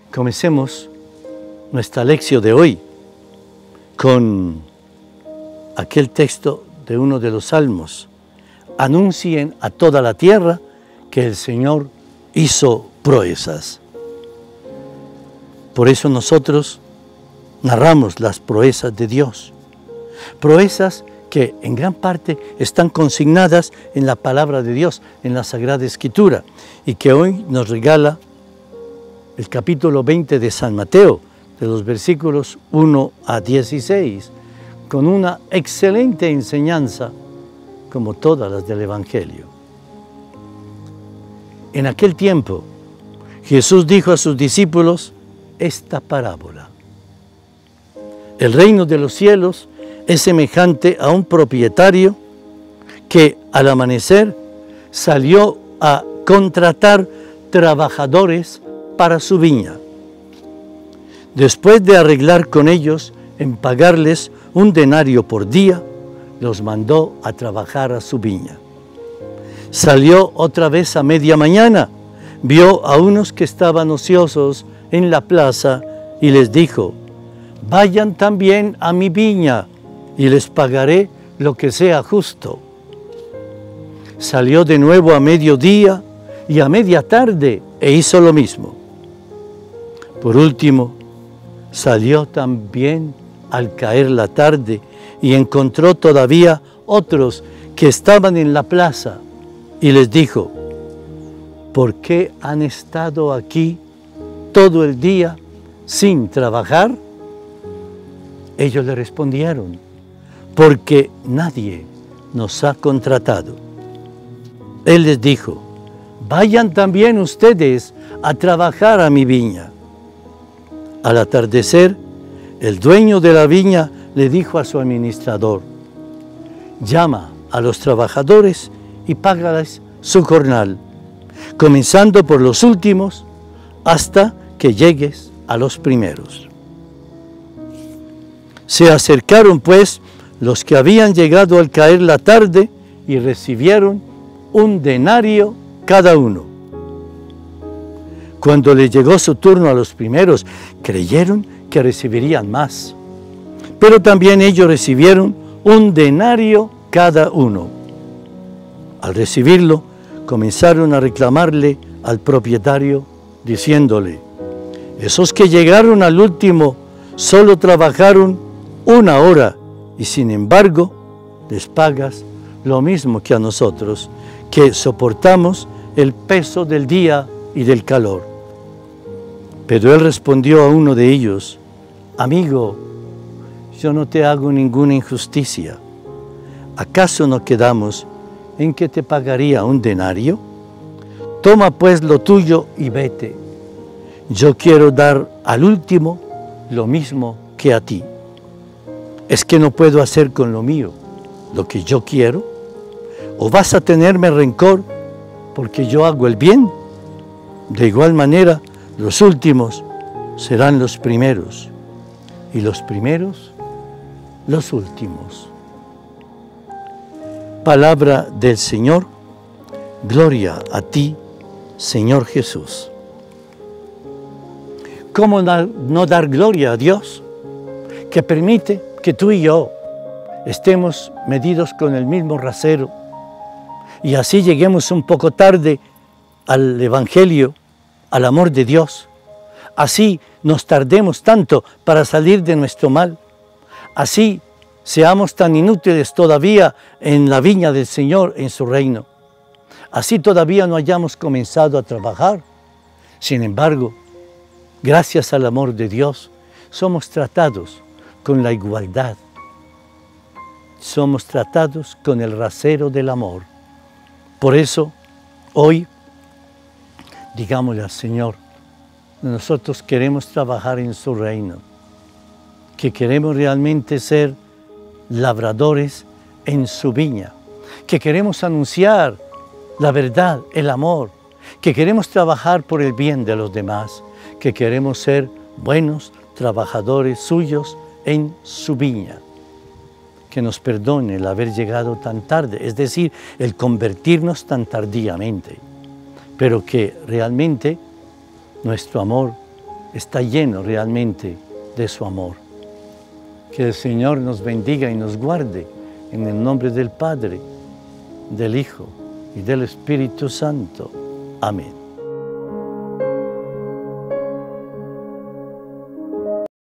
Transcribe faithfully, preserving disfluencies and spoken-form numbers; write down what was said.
Comencemos nuestra lección de hoy con aquel texto de uno de los salmos. Anuncien a toda la tierra que el Señor hizo proezas. Por eso nosotros narramos las proezas de Dios. Proezas que en gran parte están consignadas en la palabra de Dios, en la Sagrada Escritura, y que hoy nos regala el capítulo veinte de San Mateo, de los versículos uno a dieciséis, con una excelente enseñanza, como todas las del Evangelio. En aquel tiempo, Jesús dijo a sus discípulos esta parábola. El reino de los cielos es semejante a un propietario que al amanecer salió a contratar trabajadores para su viña. Después de arreglar con ellos en pagarles un denario por día, los mandó a trabajar a su viña. Salió otra vez a media mañana, vio a unos que estaban ociosos en la plaza y les dijo: vayan también a mi viña y les pagaré lo que sea justo. Salió de nuevo a mediodía y a media tarde e hizo lo mismo. Por último, salió también al caer la tarde y encontró todavía otros que estaban en la plaza y les dijo: ¿por qué han estado aquí todo el día sin trabajar? Ellos le respondieron: porque nadie nos ha contratado. Él les dijo: vayan también ustedes a trabajar a mi viña. Al atardecer, el dueño de la viña le dijo a su administrador: llama a los trabajadores y págales su jornal, comenzando por los últimos hasta que llegues a los primeros. Se acercaron pues los que habían llegado al caer la tarde y recibieron un denario cada uno. Cuando le llegó su turno a los primeros, creyeron que recibirían más, pero también ellos recibieron un denario cada uno. Al recibirlo, comenzaron a reclamarle al propietario, diciéndole: esos que llegaron al último solo trabajaron una hora, y sin embargo les pagas lo mismo que a nosotros, que soportamos el peso del día y del calor. Pero él respondió a uno de ellos: amigo, yo no te hago ninguna injusticia. ¿Acaso no quedamos en que te pagaría un denario? Toma pues lo tuyo y vete. Yo quiero dar al último lo mismo que a ti. ¿Es que no puedo hacer con lo mío lo que yo quiero? ¿O vas a tenerme rencor porque yo hago el bien? De igual manera, los últimos serán los primeros, y los primeros los últimos. Palabra del Señor. Gloria a ti, Señor Jesús. ¿Cómo no dar gloria a Dios, que permite que tú y yo estemos medidos con el mismo rasero y así lleguemos un poco tarde al Evangelio, al amor de Dios? Así nos tardemos tanto para salir de nuestro mal. Así seamos tan inútiles todavía en la viña del Señor, en su reino. Así todavía no hayamos comenzado a trabajar. Sin embargo, gracias al amor de Dios, somos tratados con la igualdad. Somos tratados con el rasero del amor. Por eso, hoy, digámosle al Señor, nosotros queremos trabajar en su reino, que queremos realmente ser labradores en su viña, que queremos anunciar la verdad, el amor, que queremos trabajar por el bien de los demás, que queremos ser buenos trabajadores suyos en su viña. Que nos perdone el haber llegado tan tarde, es decir, el convertirnos tan tardíamente, pero que realmente nuestro amor está lleno realmente de su amor. Que el Señor nos bendiga y nos guarde en el nombre del Padre, del Hijo y del Espíritu Santo. Amén.